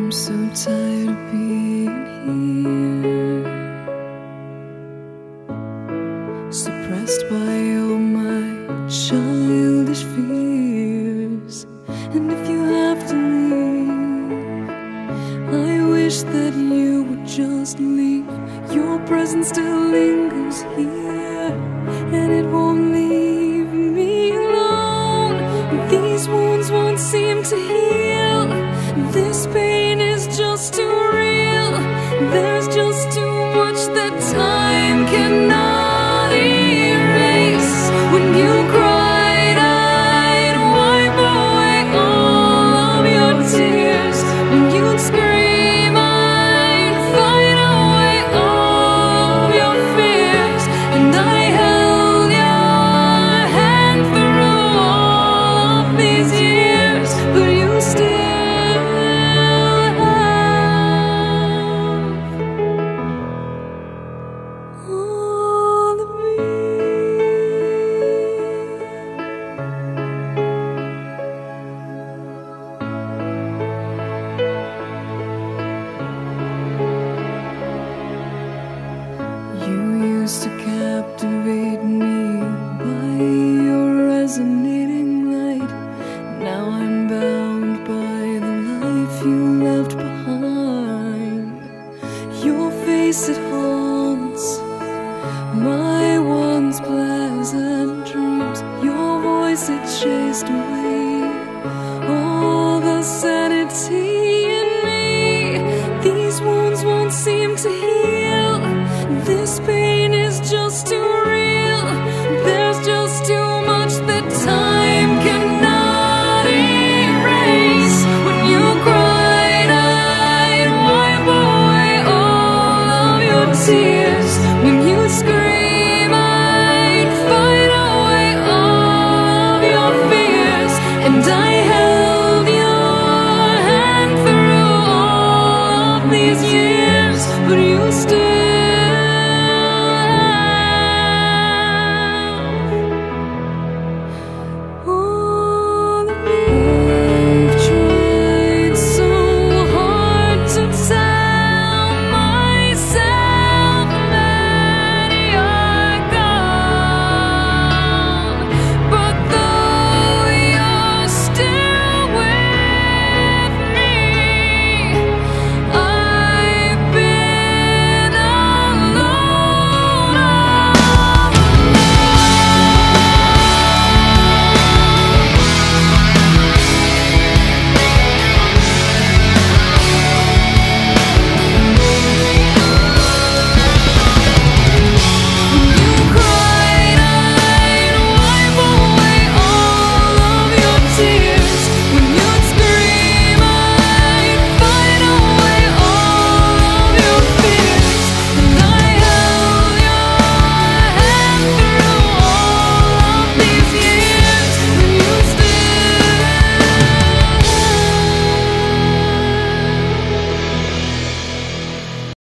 I'm so tired of being here, suppressed by all my childish fears. And if you have to leave, I wish that you would just leave. Your presence still lingers here, and it won't leave me alone. These wounds won't seem to heal. This pain is just too real. There's just too much that time cannot erase. When you cried, I'd wipe away all of your tears. When you'd scream, I'd fight away all of your fears. And I held your hand through all of these years, but you still to captivate me by your resonating light. Now I'm bound by the life you left behind. Your face, it haunts my once pleasant dreams. Your voice, it chased away all the sanity in me. These wounds won't seem to heal. This pain is just too real. There's just too much that time cannot erase. When you cried, I'd wipe away all of your tears. When you scream, I'd fight away all of your fears. And I held your hand through all of these years, but you still